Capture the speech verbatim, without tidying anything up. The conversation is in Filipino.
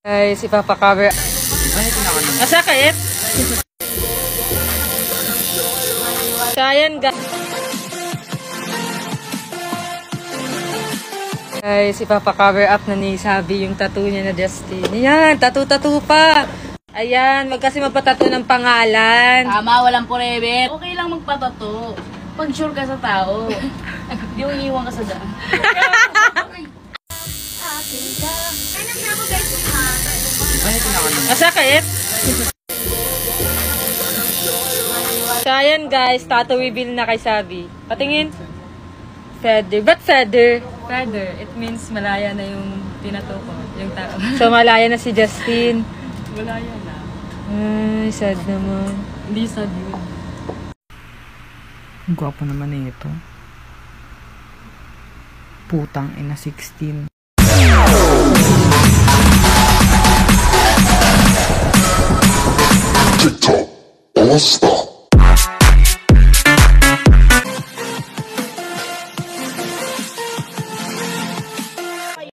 Ay, si Papa Cover. Masakit? So, ayan guys. Ay, si Papa cover up na ni Sabi yung tattoo niya na Justin. Ayan, tattoo-tattoo pa. Ayan, wag kasi magpatattoo ng pangalan. Tama, walang forever. Okay lang magpatato. Pag sure ka sa tao. Di mo iiwan ka sa daan. Masakit? So, ayan guys, tattoo reveal na kay Sabi. Patingin. Feather. Ba't feather? Feather, it means malaya na yung tinato ko, yung tao. So, malaya na si Justin. Malaya na. Ay, sad naman. Hindi sad yun. Ang gwapo naman na ito. Putang ina sixteen. TikTok All Star.